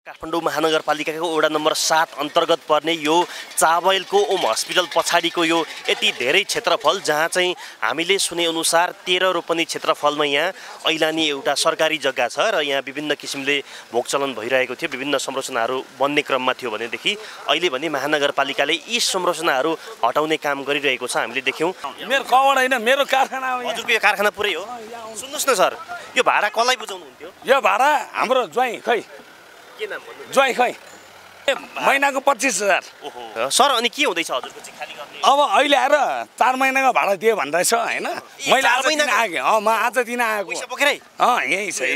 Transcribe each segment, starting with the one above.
काठमाडौँ महानगरपालिकाको वडा नम्बर 7 अन्तर्गत पर्ने यो चाबैलको ओम हस्पिटल पछाडिको यो यति धेरै क्षेत्रफल जहाँ चाहिँ हामीले सुने अनुसार 13 रोपनी क्षेत्रफलमा यहाँ ऐलानी एउटा सरकारी जग्गा छ र यहाँ विभिन्न किसिमले भोगचलन भइरहेको थियो, विभिन्न संरचनाहरू बन्ने क्रममा थियो भनेदेखि अहिले भने महानगरपालिकाले यी संरचनाहरू हटाउने काम गरिरहेको छ। हामीले देख्यौँ। मेरो कवड हैन, मेरो कारखाना हो। हजुरको यो कारखाना पुरै हो। सुन्नुस् न सर, यो भाडा कसलाई बुझाउनुहुन्थ्यो? यो भाडा हाम्रो ज्वाइँ खै के नाम भन्नु? ज्वाइँ खै महिनाको 25,000। ओहो सर, अनि के हुँदैछ हजुरको चाहिँ खाली गर्ने? अब अहिले आएर 4 महिनाको भाडा दिए भन्दैछ हैन। मैले आज दिन आएँ। म आज दिन आएको। पैसा बोकेरै? यही छ।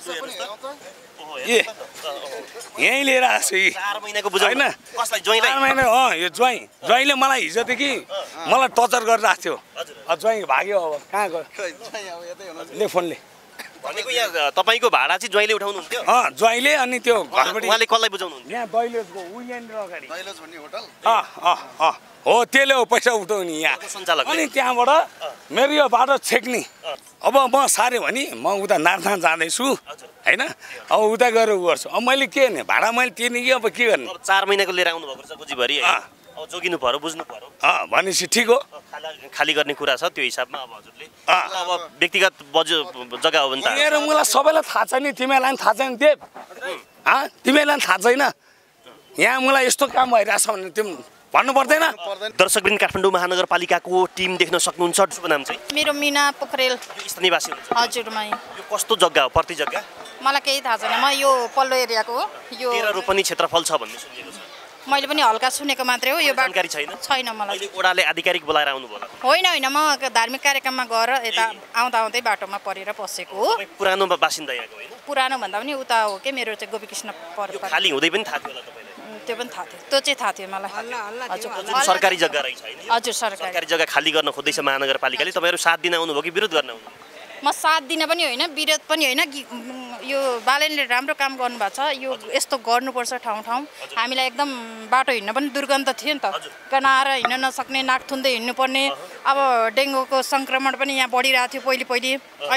यही लिएर आछु। 4 महिनाको बुझाउन कसलाई? ज्वाइँलाई? 4 महिना यो ज्वाइँले मलाई हिजोदेखि मलाई टर्चर गरिरहेको थियो। ज्वाइँ भाग्यो। अब कहाँ गयो? ले फोनले भनेको यहाँ तपाईको भाडा चाहिँ ज्वाइँले उठाउनुहुन्थ्यो? ज्वाइँले अनि त्यो घरबाट उहाँले कसलाई बुझाउनुहुन्थ्यो? यहाँ दैलोजको उयहाँनिर अगाडि दैलोज भन्ने होटल हो, त्यसले हो पैसा उठाउने यहाँ। सञ्चालक अनि त्यहाँबाट मेरो यो बाटो छेक्ने। अब म सारे भने म उता नारथान जाँदैछु हैन। अब उता गएर उ गर्छु। अब मैले के गर्ने? भाडा मैले तिर्ने कि अब के गर्ने? 4 महिनाको लिएर आउनु भएको छ बुझिभरि। अब जोगिनु पर्यो, बुझ्नु पर्यो। भनेपछि ठिक हो। खाली गर्ने कुरा छ त्यो हिसाबमा। अब हजुरले अब व्यक्तिगत जग्गा हो भने त मेरो मलाई सबैलाई थाहा छ नि, तिमीलाई पनि थाहा छैन देव? तिमीलाई पनि थाहा छैन? यहाँ मलाई यस्तो काम भइरहेछ भने तिमी भन्नु पर्दैन? दर्शकवृन्द, काठमाडौँ महानगरपालिकाको टिम देख्न सक्नुहुन्छ। शुभ नाम चाहिँ? मेरो मिना पोखरेल। स्थानीयवासी हुनुहुन्छ? हजुर, मै। यो कस्तो जग्गा हो? प्रति जग्गा मलाई केही थाहा छैन। म यो पल्लो एरियाको हो। यो 13 रोपनी क्षेत्रफल छ भन्ने सुनिएको छ। मैले पनि हल्का सुनेको मात्रै हो। यो जानकारी छैन? छैन मलाई। अहिले ओडाले आधिकारिक बोलाएर आउनु भयो? होइन, म धार्मिक कार्यक्रममा गएर यता आउँदै बाटोमा परेर पसेको हो। पुरानो बासिन्दा यहाँको होइन? पुरानो भन्दा पनि उता हो के, मेरो चाहिँ गोपीकृष्ण पर। खाली हुँदै पनि थाहा थियो होला तपाईँलाई? त्यो पनि थाहा थियो। त्यो चाहिँ थाहा थियो मलाई। हजुर, सरकारी जग्गा रहेछ हैन? हजुर, सरकारी जग्गा खाली गर्न खोज्दैछ महानगरपालिकाले। तपाईँहरू 7 दिन आउनुभयो कि विरोध गर्न आउनुभयो? म 7 दिन पनि होइन, विरोध पनि होइन। यो बालेनले राम्रो काम गर्नुभएको छ। यो यस्तो गर्नुपर्छ ठाउँ ठाउँ। हामीलाई एकदम बाटो हिँड्न पनि दुर्गन्ध थियो नि त। गनाएर हिँड्न नसक्ने, नाक थुन्दै हिँड्नुपर्ने। अब डेङ्गुको सङ्क्रमण पनि यहाँ बढिरहेको थियो पहिले।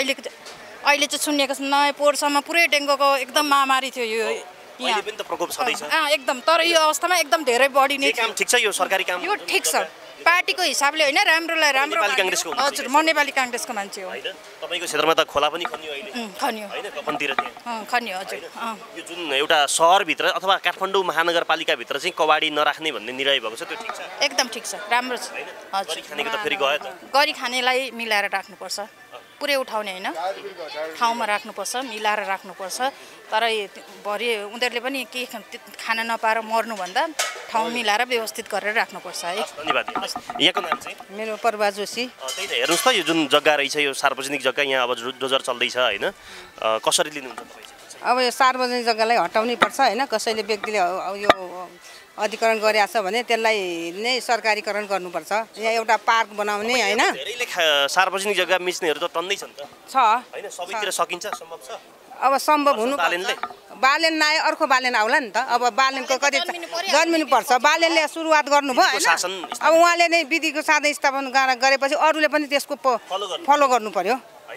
अहिले चाहिँ सुनिएको छ नयाँ पोहोरसम्म पुरै डेङ्गुको एकदम महामारी थियो यो यहाँ। अहिले पनि त प्रकोप छँदैछ एकदम। तर यो अवस्थामा एकदम धेरै बढिने। काम ठिक छ? यो सरकारी काम यो ठिक छ पार्टीको हिसाबले होइन, राम्रोलाई राम्रो। नेपाली कांग्रेसको? हजुर, म नेपाली कांग्रेसको मान्छे हो। हैन, तपाईको क्षेत्रमा त खोला पनि खनियो अहिले? खनियो हैन, कफनतिर त्यहाँ खनियो। हजुर, यो जुन एउटा सहरभित्र अथवा काठमाडौँ महानगरपालिकाभित्र चाहिँ कबाडी नराख्ने भन्ने निर्णय भएको छ, त्यो ठिक छ? एकदम ठिक छ, राम्रो छ। हजुर, गरी खानेको त फेरि गयो त। गरी खानेलाई मिलाएर राख्नुपर्छ। पुरै उठाउने होइन, ठाउँमा राख्नुपर्छ, मिलाएर राख्नुपर्छ। तर भरे उनीहरूले पनि केही खाना नपाएर मर्नुभन्दा ठाउँ मिलाएर व्यवस्थित गरेर राख्नुपर्छ है। धन्यवाद। यहाँको नाम चाहिँ? मेरो परवा जोशी। त्यही त हेर्नुहोस् त, यो जुन जग्गा रहेछ यो सार्वजनिक जग्गा, यहाँ अब डोजर चल्दैछ होइन, कसरी लिनुहुन्छ तपाईँ? अब यो सार्वजनिक जग्गालाई हटाउनै पर्छ होइन। कसैले व्यक्तिले यो अधिकरण गरिरहेछ भने त्यसलाई नै सरकारीकरण गर्नुपर्छ। यहाँ एउटा पार्क बनाउने होइन। धेरैले सार्वजनिक जग्गा मिच्नेहरू त टन्नै छन् त हैन? सबैतिर सकिन्छ? सम्भव छ? अब सम्भव हुनु बालेनले बालेन नआए अर्को बालेन आउला नि त। अब बालेनको कति जन्मिनु पर्छ। बालेनले सुरुवात गर्नुभयो होइन। अब उहाँले नै विधिको साधन स्थापना गरेपछि अरूले पनि त्यसको फलो गर्नु पर्यो।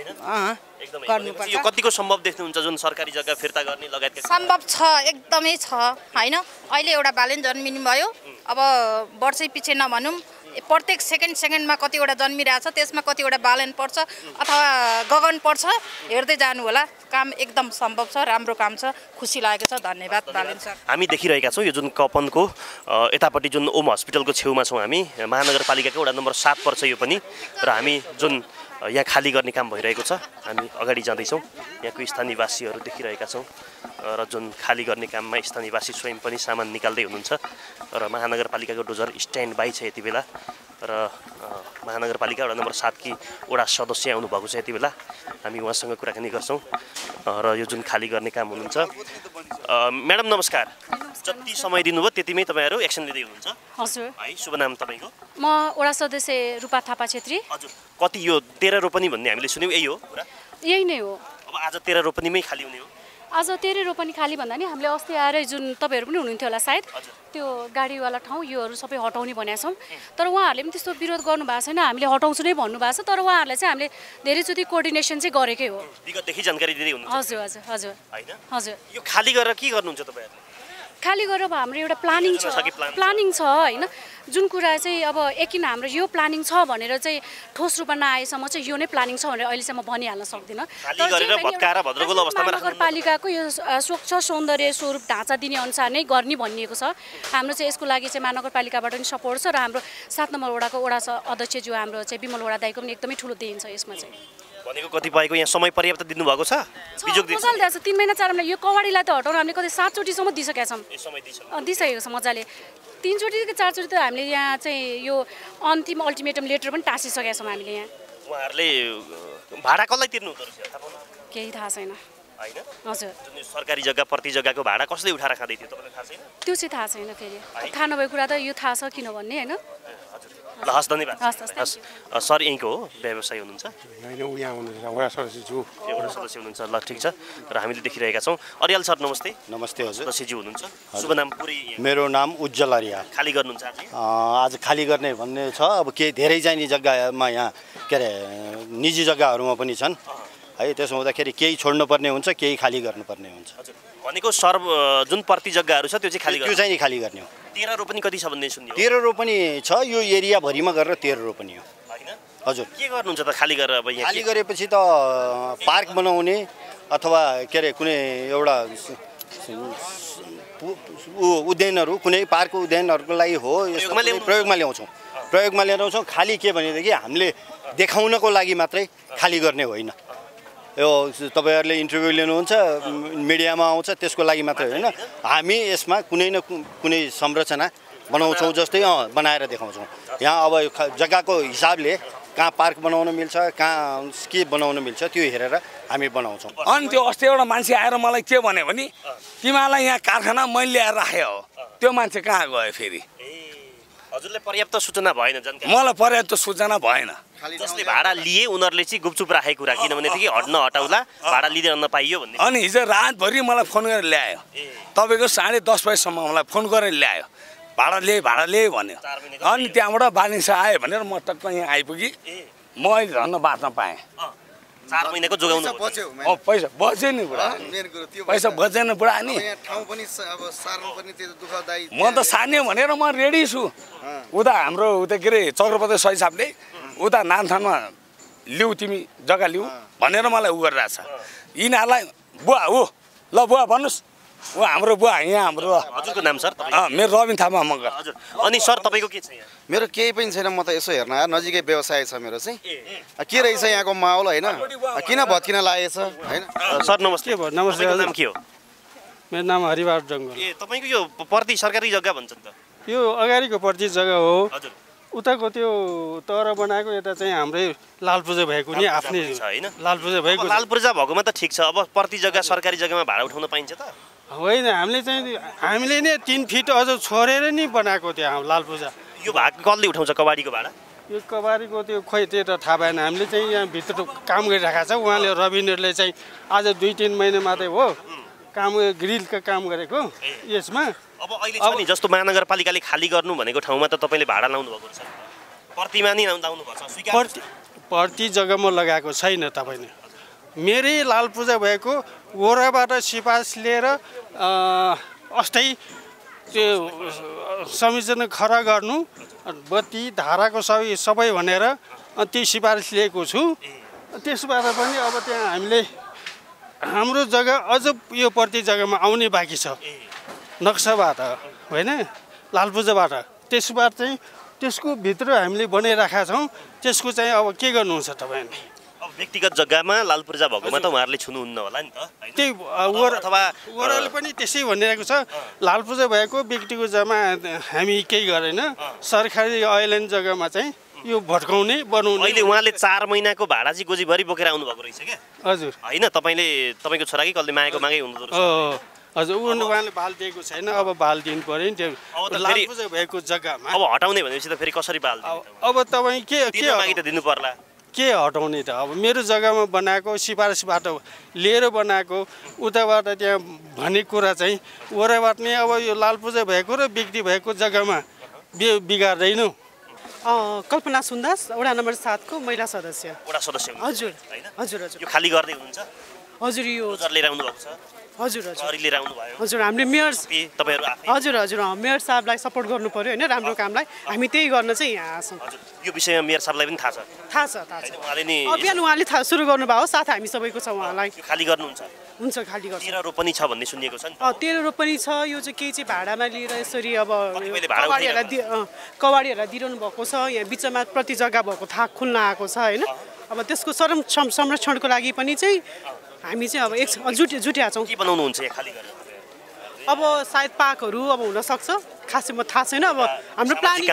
यो कतिको सम्भव देख्नुहुन्छ जुन सरकारी जग्गा फिर्ता गर्ने लगायतका? सम्भव छ, एकदमै छ हैन। अहिले एउटा बालेन जन्मिनु भयो। अब वर्षै पछि नभनौँ, प्रत्येक सेकेन्डमा कतिवटा जन्मिरहेछ, त्यसमा कतिवटा बालेन पर्छ अथवा गगन पर्छ। हेर्दै जानु होला। काम एकदम सम्भव छ, राम्रो काम छ, खुसी लागेको छ। धन्यवाद बालेन सर। हामी देखिरहेका छौँ यो जुन कपनको यतापट्टि जुन ओम हस्पिटलको छेउमा छौँ हामी। महानगरपालिकाको वडा नम्बर 7 पर्छ यो पनि। र हामी जुन यहाँ खाली गर्ने काम भइरहेको छ, हामी अगाडि जाँदैछौँ। यहाँको स्थानीयवासीहरू देखिरहेका छौँ र जुन खाली गर्ने काममा स्थानीयवासी स्वयं पनि सामान निकाल्दै हुनुहुन्छ। र महानगरपालिकाको डोजर स्ट्यान्ड बाई छ यति बेला। र महानगरपालिका वडा नम्बर 7 की वडा सदस्य आउनुभएको छ यति बेला। हामी उहाँसँग कुराकानी गर्छौँ र यो जुन खाली गर्ने काम हुनुहुन्छ। म्याडम नमस्कार। जति समय दिनुभयो त्यतिमै तपाईँहरू एक्सन लिँदै हुनुहुन्छ? हजुर। है, शुभ नाम तपाईँको? म वडा सदस्य रूपा थापा छेत्री। हजुर, कति यो 13 रोपनी भन्ने हामीले सुन्यौँ, यही हो कुरा? यही नै हो। अब आज 13 रोपनीमै खाली हुने हो? आज 13 रोपनी खाली भन्दा नि हामीले अस्ति आएर जुन तपाईँहरू पनि हुनुहुन्थ्यो होला सायद त्यो गाडीवाला ठाउँ योहरू सबै हटाउने भनेका छौँ तर उहाँहरूले पनि त्यस्तो विरोध गर्नु भएको छैन हामीले हटाउँछु नै भन्नुभएको छ तर उहाँहरूलाई चाहिँ हामीले धेरैचोटि कोअर्डिनेसन चाहिँ गरेकै हो विगतदेखि जानकारी दिँदै हुनुहुन्छ हजुर हजुर हजुर हैन हजुर यो खाली गरेर के गर्नुहुन्छ तपाईँहरूले खाली गरेर अब हाम्रो एउटा प्लानिङ छ होइन जुन कुरा चाहिँ अब एकिन हाम्रो यो प्लानिङ छ भनेर चाहिँ ठोस रूपमा नआएसम्म चाहिँ यो नै प्लानिङ छ भनेर अहिलेसम्म भनिहाल्न सक्दिनँ नगरपालिकाको यो स्वच्छ सौन्दर्य स्वरूप ढाँचा दिने अनुसार नै गर्ने भनिएको छ हाम्रो चाहिँ यसको लागि चाहिँ महानगरपालिकाबाट पनि सपोर्ट छ र हाम्रो 7 नम्बर वडाको वडा अध्यक्ष जो हाम्रो चाहिँ विमल वडा दाइको पनि एकदमै ठुलो देन छ यसमा चाहिँ भनेको कतिपयको यहाँ समय पर्याप्त दिनु भएको छ बिजोग दिन्छ मजाले दिएको छ 3 महिना 4 महिना यो कवाडीलाई त हटाउन हामीले कतै 7 चोटिसम्म दिइसकेका छौँ दिइसकेको छ मजाले 3 चोटि कि 4 चोटि त हामीले यहाँ चाहिँ यो अन्तिम अल्टिमेटम लेटर पनि टाँसिसकेका छौँ हामीले यहाँ उहाँहरूले भाडा कसलाई तिर्नु हुँदो रहेछ थाहा पाउनु केही थाहा छैन हैन हजुर जुन सरकारी जग्गा प्रति जग्गाको भाडा कसले उठाएर खाँदै थियो तपाईँलाई थाहा छैन त्यो चाहिँ थाहा छैन फेरि थाहा नभएको कुरा त यो थाहा छ किन भन्ने हैन ल हस् धन्यवाद हस् सर यहीँको हो व्यवसायी हुनुहुन्छ होइन उ यहाँ हुनुहुन्छ वडा सदस्यज्यू एउटा सदस्य हुनुहुन्छ ल ठिक छ र हामीले देखिरहेका छौँ अरियाल सर नमस्ते नमस्ते हजुर सदस्यज्यू हुनुहुन्छ शुभ नाम पुरै मेरो नाम उज्जवल आर्या खाली गर्नुहुन्छ आज खाली गर्ने भन्ने छ अब केही धेरै चाहिने जग्गामा यहाँ के अरे निजी जग्गाहरूमा पनि छन् है त्यसो हुँदाखेरि केही छोड्नुपर्ने हुन्छ केही खाली गर्नुपर्ने हुन्छ भनेको सर्व जुन प्रति जग्गाहरू छ त्यो चाहिँ खाली त्यो चाहिँ खाली गर्ने हो 13 रोपनी कति छ भन्ने सुन्यो 13 रोपनी छ यो एरियाभरिमा गरेर 13 रोपनी हो हजुर के गर्नुहुन्छ त खाली गरेर अब यहाँ खाली गरेपछि त पार्क बनाउने अथवा के अरे कुनै एउटा उद्यानहरू कुनै पार्क उद्यानहरूको लागि हो प्रयोगमा ल्याउँछौँ खाली के भनेदेखि हामीले देखाउनको लागि मात्रै खाली गर्ने होइन यो तपाईँहरूले इन्टरभ्यू लिनुहुन्छ मिडियामा आउँछ त्यसको लागि मात्रै होइन हामी यसमा कुनै न कुनै संरचना बनाउँछौँ जस्तै बनाएर देखाउँछौँ यहाँ अब जग्गाको हिसाबले कहाँ पार्क बनाउन मिल्छ कहाँ के बनाउन मिल्छ त्यो हेरेर हामी बनाउँछौँ अनि त्यो अस्ति एउटा मान्छे आएर मलाई के भन्यो भने तिमीलाई यहाँ कारखाना मैले ल्याएर राखेँ हो त्यो मान्छे कहाँ गयो फेरि हजुरले पर्याप्त सूचना भएन जानकारी मलाई पर्याप्त सूचना भएन जसले भाडा लिए उनीहरूले चाहिँ गुपचुप राखेको कुरा किनभनेदेखि हटाउला भाडा लिँदैन नपाइयो भन्ने अनि हिजो रातभरि मलाई फोन गरेर ल्यायो तपाईँको 10:30 बजीसम्म मलाई फोन गरेर ल्यायो भाडा ल्याए भन्यो अनि त्यहाँबाट बालिन्छ आयो भनेर म टक्क यहाँ आइपुगेँ म अहिले झन् बाँच्न पाएँ 4 महिनाको जोगाउनु पैसा बच्यो नि बुढा पैसा बचेन बुढा नि म त सान्यो भनेर म रेडी छु उता हाम्रो उता के अरे चक्रपति सही साहबले उता नानथानमा लिऊ तिमी जग्गा लिऊ भनेर मलाई उ गरिरहेछ यिनीहरूलाई बुवा हो ल बुवा भन्नुहोस् ऊ हाम्रो बुवा यहाँ हाम्रो हजुरको नाम सर मेरो रबिन थापा मगर हजुर अनि सर तपाईँको के छ यहाँ मेरो केही पनि छैन म त यसो हेर्न आएर नजिकै व्यवसाय छ मेरो चाहिँ के रहेछ यहाँको माहौल होइन किन भत्किन लागेछ होइन सर नमस्ते नमस्ते नाम के हो मेरो नाम हरिबहादुर जङ्गल तपाईँको यो प्रति सरकारी जग्गा भन्छ नि त यो अगाडिको प्रति जग्गा हो हजुर उताको त्यो तर बनाएको यता चाहिँ हाम्रै लालपूजा भएको नि आफ्नै होइन लालपूजा भएको लालपूजा भएकोमा त ठिक छ अब प्रति जग्गा सरकारी जग्गामा भाडा उठाउन पाइन्छ त होइन हामीले नै 3 फिट अझ छोडेर नि बनाएको त्यहाँ लालपूजा यो भाग कसले उठाउँछ कबाडीको भाडा यो कबाडीको त्यो खोइ त्यो त थाहा भएन हामीले चाहिँ यहाँ भित्र काम गरिरहेको छ उहाँले रविन्द्रले चाहिँ आज 2-3 महिना मात्रै हो काम ग्रिलका काम गरेको यसमा अब अहिले छ नि जस्तो महानगरपालिकाले खाली गर्नु भनेको ठाउँमा त तपाईँले भाडा लाउनु भएको छ प्रतिमा नि लाउनु पर्छ प्रति जग्गामा लगाएको छैन तपाईँले मेरै लालपूजा भएको वडाबाट सिफारिस लिएर अस्ति त्यो संयोजन खडा गर्नु बत्ती धाराको सबै भनेर त्यो सिफारिस लिएको छु त्यसबाट पनि अब त्यहाँ हामीले हाम्रो जग्गा अझ यो प्रति जग्गामा आउने बाँकी छ नक्साबाट होइन लालपूजाबाट त्यसबाट चाहिँ त्यसको भित्र हामीले बनाइराखेका छौँ त्यसको चाहिँ अब के गर्नुहुन्छ तपाईँले अब व्यक्तिगत जग्गामा लालपूजा भएकोमा त उहाँहरूले छुनुहुन्न होला नि त त्यही अथवा वडाले पनि त्यसै भनिरहेको छ लालपूजा भएको व्यक्तिगत जग्गामा हामी केही गरेन सरकारी ऐल्यान्ड जग्गामा चाहिँ यो भट्काउने बनाउने अहिले उहाँले 4 महिनाको भाडा चाहिँ गोजीभरि बोकेर आउनु भएको रहेछ क्या हजुर होइन तपाईँको छोरा कि कसले मागेको मागै हुँदो रहेछ हजुर उहाँले बाल दिएको छैन अब बाल दिनु पर्यो नि त्यो लालपूजा भएको जग्गामा अब हटाउने भनेपछि त फेरि कसरी बाल अब तपाईँ के मागी त दिनु पर्ला के हटाउने त अब मेरो जग्गामा बनाएको सिफारिसबाट लिएर बनाएको उताबाट त्यहाँ भन्ने कुरा चाहिँ वराबाट नै अब यो लालपूजा भएको र बिक्री भएको जग्गामा बिगार्दैनौ। कल्पना सुन्दास वडा नम्बर 7 को महिला सदस्य। वडा सदस्य हजुर हजुर हजुर यो खाली गर्दै हुनुहुन्छ? हजुर यो लिएर आउनु भएको छ? हजुर हजुर लिएर आउनु भयो? हजुर हामीले मेयर तपाईहरु आफै? हजुर हजुर मेयर साहबलाई सपोर्ट गर्नु पर्यो हैन, राम्रो कामलाई हामी त्यही गर्न चाहिँ यहाँ आछौँ। हजुर यो विषयमा मेयर साहबलाई पनि थाहा छ? थाहा छ थाहा छ। उहाँले नि अभियान उहाँले सुरु गर्नुभयो, साथ हामी सबैको छ उहाँलाई। खाली गर्नुहुन्छ? हुन्छ खाली गर्छ। 13 रोपनी छ भन्ने सुनिएको छ नि? 13 रोपनी छ, यो चाहिँ केही चाहिँ भाडामा लिएर यसरी अब कवाडीहरूलाई दिइरहनु भएको छ। यहाँ बिचमा प्रति जग्गा भएको थाक खुल्न आएको छ हैन। अब त्यसको संरक्षणको लागि पनि चाहिँ हामी चाहिँ अब एक जुट्या छौँ। के बनाउनुहुन्छ यहाँ खाली गरेर? अब सायद पार्कहरू अब हुनसक्छ, खासै म थाहा छैन। अब हाम्रो प्लानिङ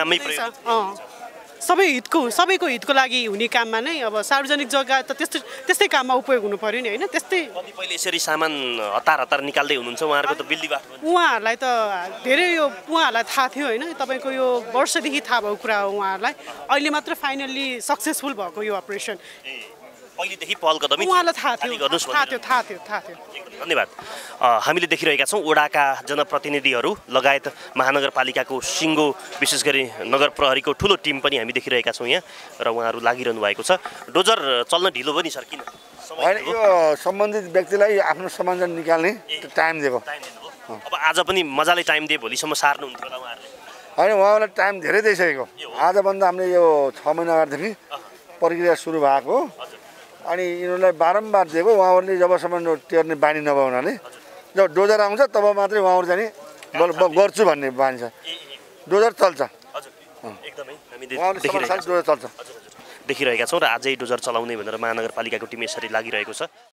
सबैको हितको लागि हुने काममा नै अब सार्वजनिक जग्गा त त्यस्तै काममा उपयोग हुनु पर्यो नि हैन। त्यस्तै कतिपयले यसरी सामान हतार निकाल्दै हुनुहुन्छ, उहाँहरूको त बिल्लीबाट उहाँहरूलाई त धेरै यो उहाँहरूलाई थाहा थियो हैन। तपाईँको यो वर्षदेखि थाहा भएको कुरा हो उहाँहरूलाई, अहिले मात्र फाइनल्ली सक्सेसफुल भएको यो अपरेसन। पहिलेदेखि पहल कदमी उहाँलाई थाहा थियो। धन्यवाद। हामीले देखिरहेका छौँ वडाका जनप्रतिनिधिहरू लगायत महानगरपालिकाको सिङ्गो विशेष गरी नगर प्रहरीको ठुलो टिम पनि हामी देखिरहेका छौँ यहाँ, र उहाँहरू लागिरहनु भएको छ। डोजर चल्न ढिलो पनि सर किन? होइन, यो सम्बन्धित व्यक्तिलाई आफ्नो समाधान निकाल्ने टाइम दिएको। अब आज पनि मजाले टाइम दिए भोलिसम्म सार्नुहुन्थ्यो होला उहाँहरूले? होइन, उहाँलाई टाइम धेरै दिइसकेको। आजभन्दा हामीले यो 6 महिना अगाडिदेखि प्रक्रिया सुरु भएको, अनि यिनीहरूलाई बारम्बार दिएको। उहाँहरूले जबसम्म टेर्ने बानी नभए हुनाले जब डोजर आउँछ तब मात्रै उहाँहरू जाने गर्छु भन्ने बानी छ। डोजर चल्छ, डोजर चल्छ देखिरहेका छौँ, र आजै डोजर चलाउने भनेर महानगरपालिकाको टिम यसरी लागिरहेको छ।